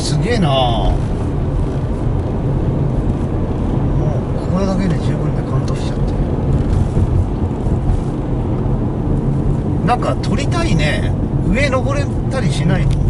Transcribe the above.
すげえな。もうこれだけで十分で感動しちゃって。なんか撮りたいね。上登れたりしないの？